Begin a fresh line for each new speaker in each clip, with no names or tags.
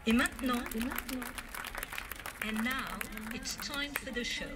Et maintenant, and now it's time for the show.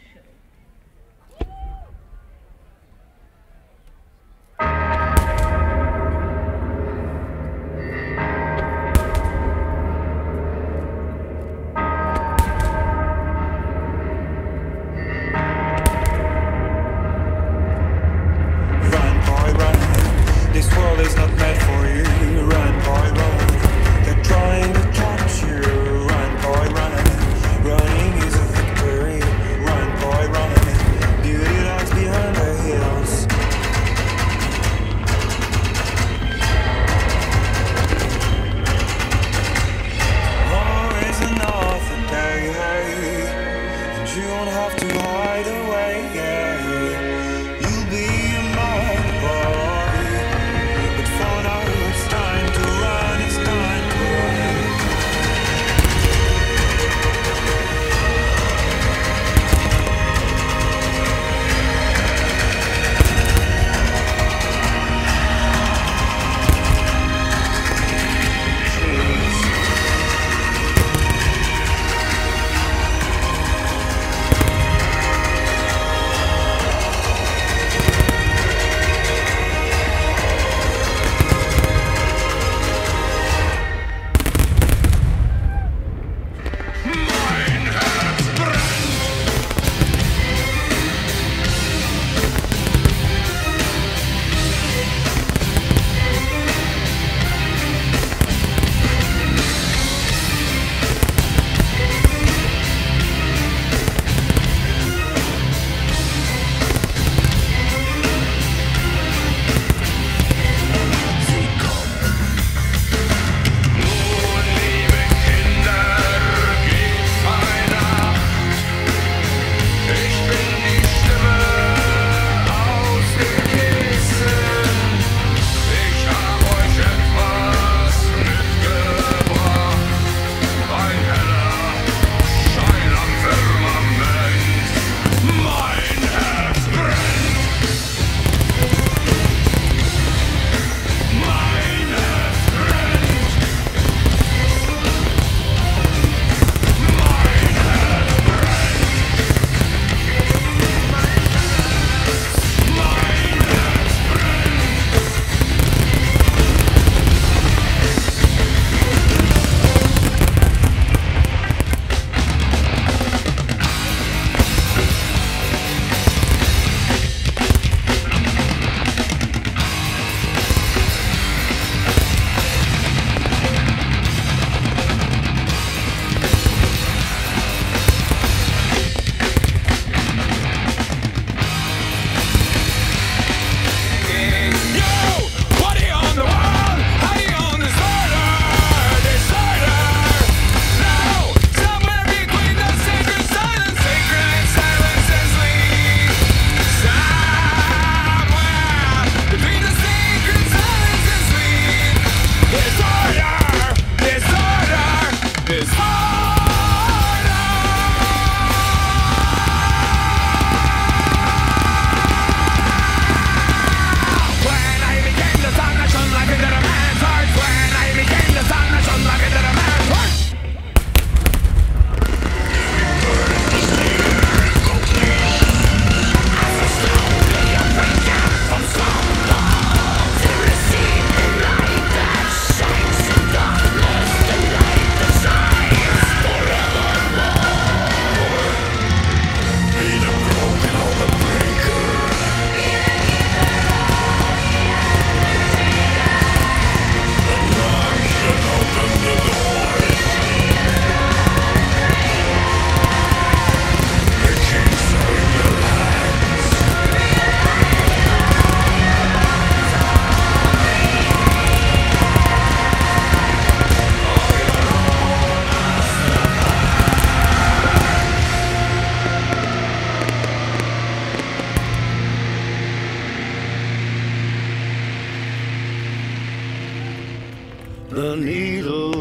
The needle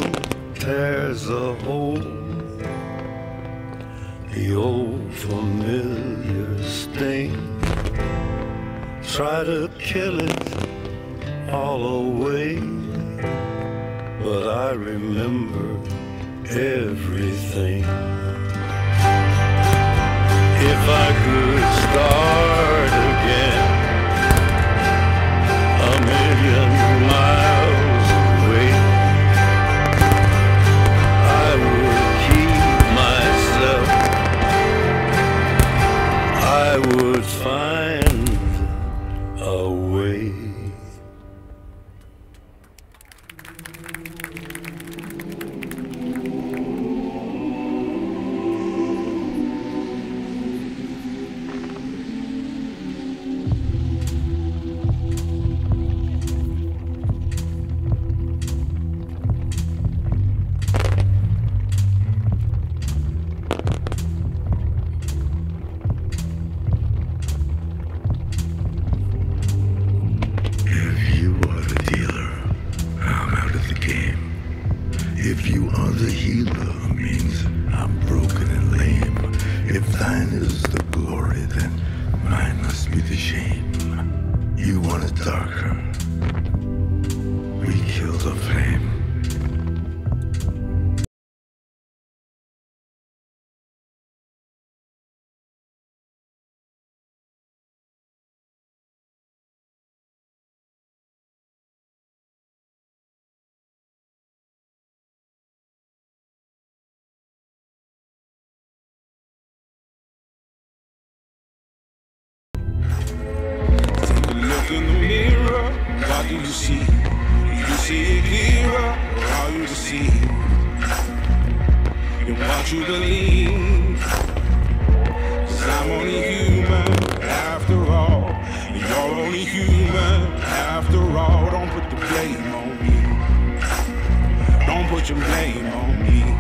tears a hole, the old familiar stain. Try to kill it all away, but I remember everything. If I could start again, a million miles away, I would keep myself. I would find a way.
If you are the healer, means I'm broken and lame. If thine is the glory, then mine must be the shame. You want it darker, we kill the flame.
In the mirror, what do you see? Do you see it clearer, or are you deceived in what you believe? 'Cause I'm only human after all, and you're only human after all. Don't put the blame on me. Don't put your blame on me.